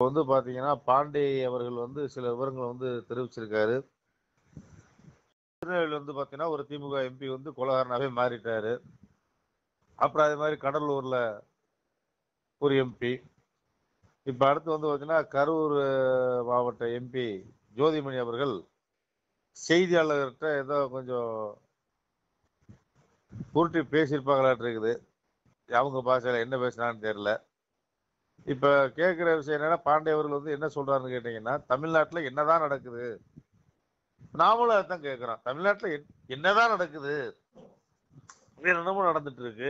வந்து பாத்தீங்கன்னா, பாண்டே அவர்கள் வந்து சில விவரங்கள வந்து தெரிவிச்சிருக்காரு. திருநெல்வேலியில வந்து பாத்தீங்கன்னா, ஒரு திமுக எம்பி வந்து கொலைகாரனாவே மாறிட்டாரு. அப்புறம் அதே மாரி கடலூர்ல ஒரு எம்பி. இப்ப அடுத்து வந்து பாத்தீங்கன்னா, கரூர் மாவட்ட எம்பி ஜோதிமணி அவர்கள் செய்தியாளர்கிட்ட ஏதோ கொஞ்சம் உருட்டி பேசியிருப்பாங்களாட்டு இருக்குது. அவங்க பாஷையில என்ன பேசினான்னு தெரியல. இப்ப கேட்கிற விஷயம் என்னன்னா, பாண்டே அவர்கள் வந்து என்ன சொல்றாருன்னு கேட்டீங்கன்னா, தமிழ்நாட்டுல என்னதான் நடக்குது? நாமளும் அதான் கேட்கிறோம். தமிழ்நாட்டுல என்னதான் நடக்குது? என்னென்னமோ நடந்துட்டு இருக்கு.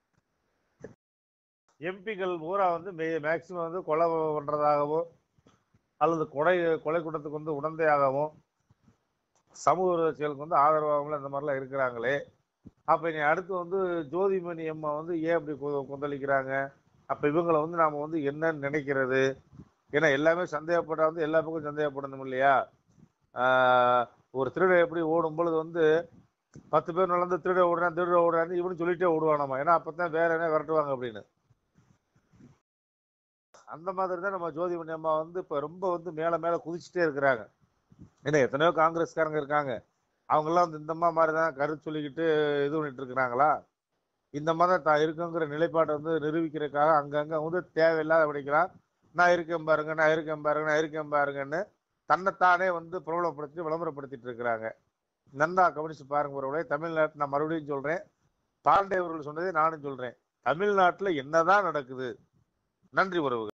எம்பிக்கள் பூரா வந்து மேக்சிமம் வந்து கொலை பண்றதாகவோ அல்லது கொலை கூட்டத்துக்கு வந்து உடந்தையாகவும் சமூக விரோத செயலுக்கு வந்து ஆதரவாகவும் இந்த மாதிரிலாம் இருக்கிறாங்களே. அப்ப நீ அடுத்து வந்து ஜோதிமணி அம்மா வந்து ஏன் அப்படி கொந்தளிக்கிறாங்க? அப்ப இவங்களை வந்து நாம வந்து என்னன்னு நினைக்கிறது? ஏன்னா எல்லாமே சந்தேகப்பட்டா வந்து எல்லா பக்கம் சந்தேகப்படணும் இல்லையா? ஒரு திருடன் எப்படி ஓடும் பொழுது வந்து 10 பேர் நடந்து திருட ஓடுறான்னு இவனு சொல்லிட்டே ஓடுவானாமா. ஏன்னா அப்பதான் வேற என்ன விரட்டுவாங்க அப்படின்னு. அந்த மாதிரி தான் நம்ம ஜோதிமணி அம்மா வந்து இப்ப ரொம்ப வந்து மேல மேல குதிச்சுட்டே இருக்கிறாங்க. ஏன்னா எத்தனையோ காங்கிரஸ்காரங்க இருக்காங்க. அவங்க எல்லாம் வந்து இந்த மாதிரிதான் கருத்து சொல்லிக்கிட்டு இது பண்ணிட்டு இருக்கிறாங்களா? இந்த மாதிரி தான் இருக்குங்கிற நிலைப்பாட்டை வந்து நிரூபிக்கிறதுக்காக அங்கங்க வந்து தேவையில்லாத படிக்கிறான். நான் இருக்கேன் பாருங்க, நான் இருக்கேன் பாருங்க, நான் இருக்கேன் பாருங்கன்னு தன்னைத்தானே வந்து பிரபலப்படுத்தி விளம்பரப்படுத்திட்டு இருக்கிறாங்க. நன்றா கவனிச்சு பாருங்க ஒருவரை. தமிழ்நாட்டில் நான் மறுபடியும் சொல்றேன், பாண்டே அவர்கள் சொன்னதை நானும் சொல்றேன். தமிழ்நாட்டுல என்னதான் நடக்குது? நன்றி உறவுகள்.